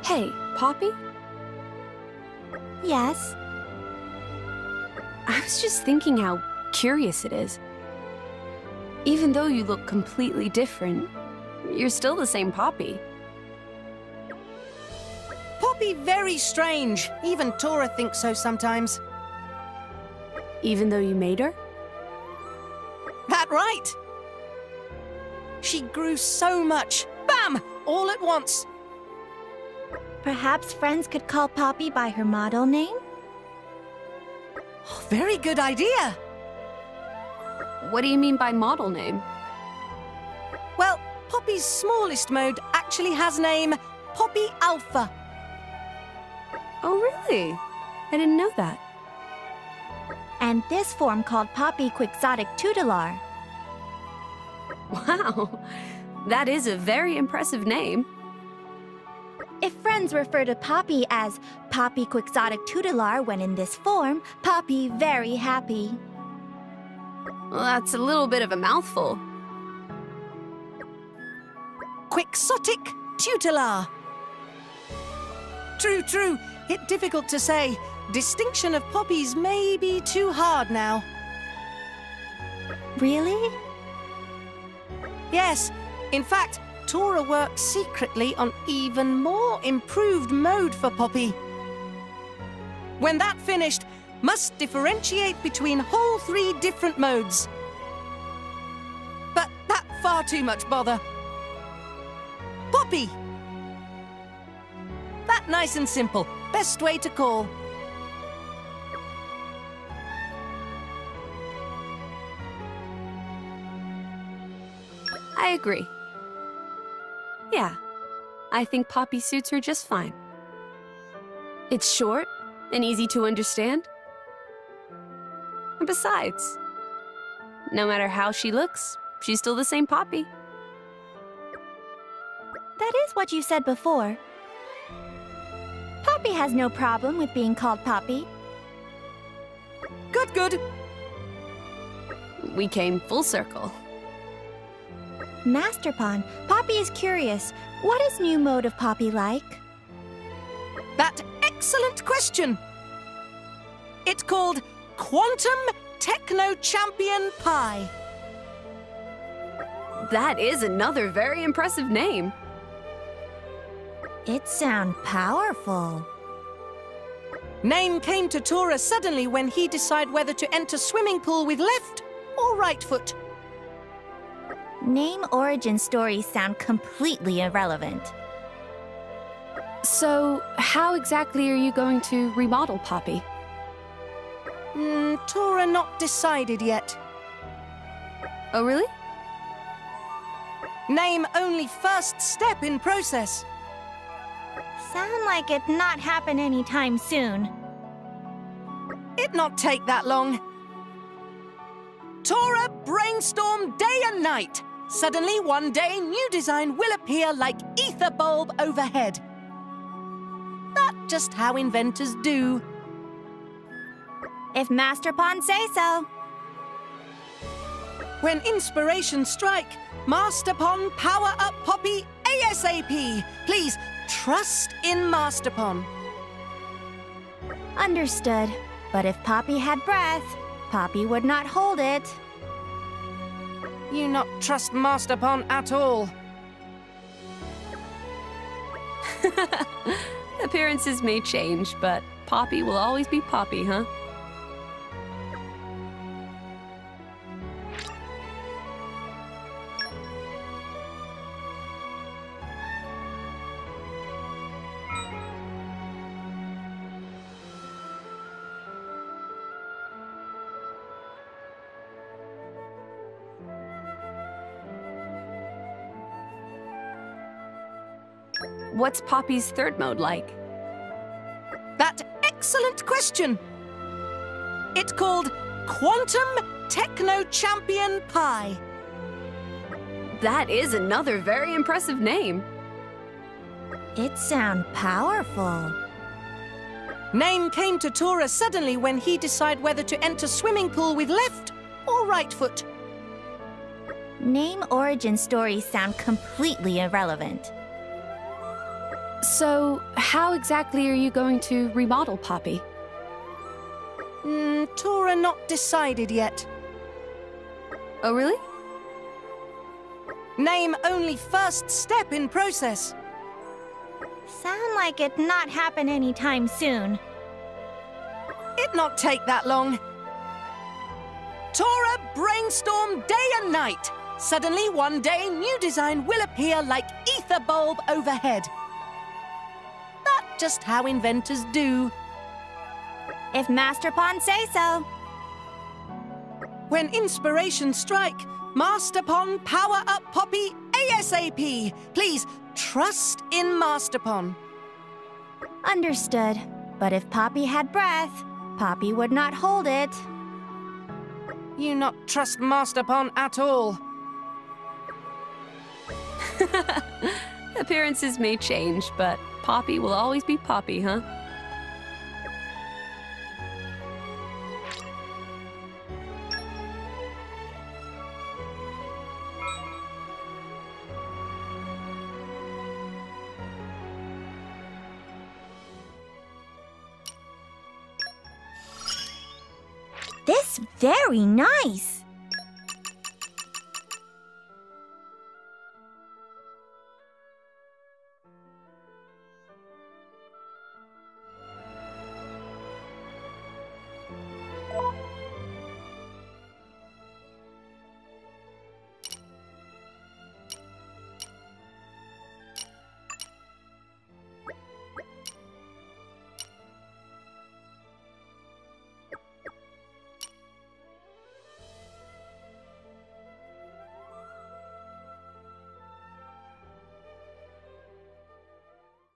Hey, Poppi? Yes? I was just thinking how curious it is. Even though you look completely different, you're still the same Poppi. Poppi very strange. Even Tora thinks so sometimes. Even though you made her? That right! She grew so much. Bam! All at once. Perhaps friends could call Poppi by her model name? Oh, very good idea. What do you mean by model name? Well, Poppi's smallest mode actually has name Poppi Alpha. Oh, really? I didn't know that. And this form called Poppi Quixotic Tutelar. Wow, that is a very impressive name. If friends refer to Poppi as Poppi Quixotic Tutelar when in this form, Poppi very happy. Well, that's a little bit of a mouthful. Quixotic Tutelar. True, true. It's difficult to say. Distinction of Poppies may be too hard now. Really? Yes. In fact, Tora works secretly on even more improved mode for Poppi. When that finished, must differentiate between whole 3 different modes. But that far too much bother. Poppi! That nice and simple. Best way to call. I agree. Yeah, I think Poppi suits her just fine. It's short and easy to understand. And besides, no matter how she looks, she's still the same Poppi. That is what you said before. Poppi has no problem with being called Poppi. Good, good. We came full circle. Master Pawn, Poppi is curious. What is new mode of Poppi like? That excellent question. It's called Quantum Techno Champion Pi. That is another very impressive name. It sounds powerful. Name came to Tora suddenly when he decided whether to enter swimming pool with left or right foot. Name origin stories sound completely irrelevant. So, how exactly are you going to remodel Poppi? Tora not decided yet. Oh, really? Name only first step in process. Sound like it not happen anytime soon. It not take that long. Tora brainstorm day and night. Suddenly, one day, new design will appear like ether bulb overhead. That's just how inventors do. If Master Pawn say so. When inspiration strike, Master Pawn power up Poppi ASAP. Please, trust in Master Pawn. Understood. But if Poppi had breath, Poppi would not hold it. You not trust Master Pawn at all. Appearances may change, but Poppi will always be Poppi, huh? What's Poppi's third mode like? That excellent question. It's called Quantum Techno Champion Pi. That is another very impressive name. It sound powerful. Name came to Tora suddenly when he decided whether to enter swimming pool with left or right foot. Name origin stories sound completely irrelevant. So, how exactly are you going to remodel Poppi? Tora not decided yet. Oh, really? Name only first step in process. Sound like it not happen anytime soon. It not take that long. Tora brainstorm day and night. Suddenly, one day, new design will appear like ether bulb overhead. That's just how inventors do. If Master Pond say so. When inspiration strike, Master Pond power up Poppi ASAP. Please, trust in Master Pond. Understood. But if Poppi had breath, Poppi would not hold it. You not trust Master Pond at all. Appearances may change, but Poppi will always be Poppi, huh? This very nice.